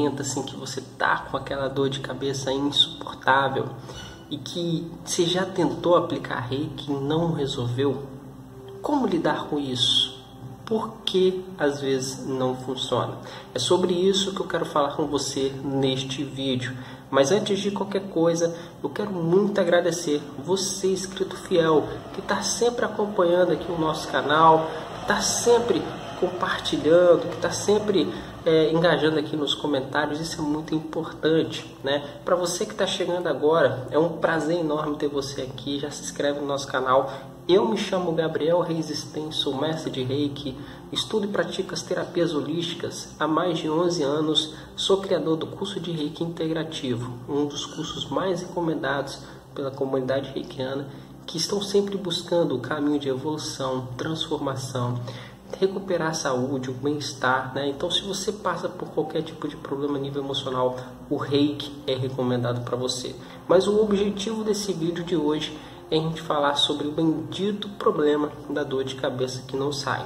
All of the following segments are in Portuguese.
momento assim que você tá com aquela dor de cabeça insuportável e que você já tentou aplicar reiki e não resolveu? Como lidar com isso? Por que às vezes não funciona? É sobre isso que eu quero falar com você neste vídeo. Mas antes de qualquer coisa, eu quero muito agradecer você, inscrito fiel, que está sempre acompanhando aqui o nosso canal, que está sempre compartilhando, que está sempre engajando aqui nos comentários. Isso é muito importante, né? Para você que está chegando agora, é um prazer enorme ter você aqui. Já se inscreve no nosso canal. Eu me chamo Gabriel Reis Sten, sou mestre de Reiki, estudo e pratico as terapias holísticas há mais de 11 anos, sou criador do curso de Reiki Integrativo, um dos cursos mais recomendados pela comunidade reikiana, que estão sempre buscando o caminho de evolução, transformação, recuperar a saúde, o bem-estar, né? Então, se você passa por qualquer tipo de problema a nível emocional, o Reiki é recomendado para você. Mas o objetivo desse vídeo de hoje é a gente falar sobre o bendito problema da dor de cabeça que não sai.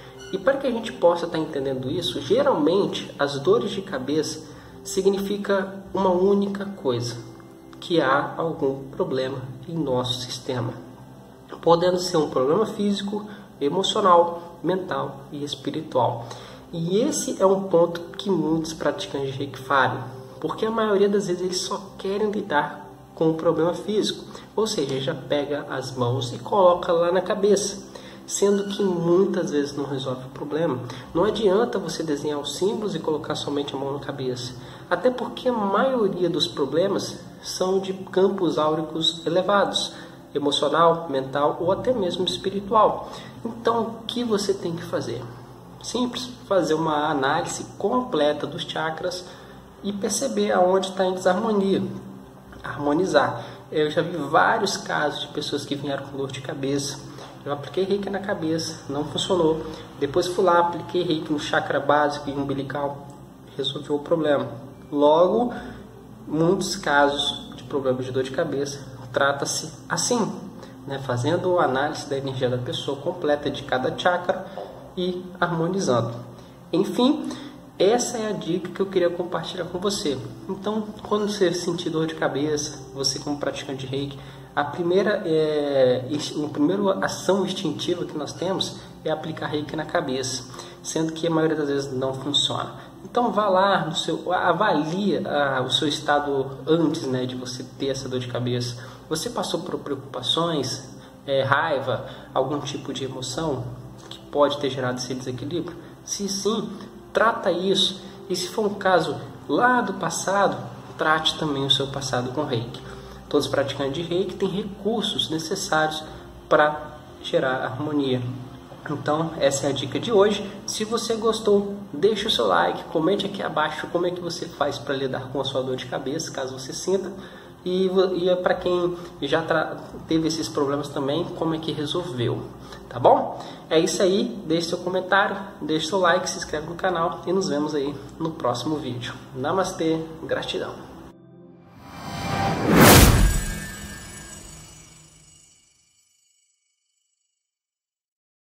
E para que a gente possa estar entendendo isso, geralmente as dores de cabeça significa uma única coisa, que há algum problema em nosso sistema, podendo ser um problema físico, emocional, mental e espiritual. E esse é um ponto que muitos praticantes de Reiki falham, porque a maioria das vezes eles só querem lidar com o problema físico, ou seja, já pega as mãos e coloca lá na cabeça, sendo que muitas vezes não resolve o problema. Não adianta você desenhar os símbolos e colocar somente a mão na cabeça, até porque a maioria dos problemas são de campos áuricos elevados, emocional, mental ou até mesmo espiritual. Então, o que você tem que fazer? Simples, fazer uma análise completa dos chakras e perceber aonde está em desarmonia, harmonizar. Eu já vi vários casos de pessoas que vieram com dor de cabeça. Eu apliquei Reiki na cabeça, não funcionou. Depois fui lá, apliquei Reiki no chakra básico e umbilical, resolveu o problema. Logo, muitos casos de problemas de dor de cabeça trata-se assim, né? Fazendo a análise da energia da pessoa completa de cada chakra e harmonizando. Enfim, essa é a dica que eu queria compartilhar com você. Então, quando você sentir dor de cabeça, você como praticante de Reiki, a primeira ação instintiva que nós temos é aplicar Reiki na cabeça, sendo que a maioria das vezes não funciona. Então vá lá, avalie o seu estado antes, né, de você ter essa dor de cabeça. Você passou por preocupações, raiva, algum tipo de emoção que pode ter gerado esse desequilíbrio? Se sim, trata isso. E se for um caso lá do passado, trate também o seu passado com Reiki. Todos os praticantes de Reiki têm recursos necessários para gerar harmonia. Então, essa é a dica de hoje. Se você gostou, deixe o seu like, comente aqui abaixo como é que você faz para lidar com a sua dor de cabeça, caso você sinta. E para quem já teve esses problemas também, como é que resolveu, tá bom? É isso aí, deixe seu comentário, deixe seu like, se inscreve no canal e nos vemos aí no próximo vídeo. Namastê, gratidão!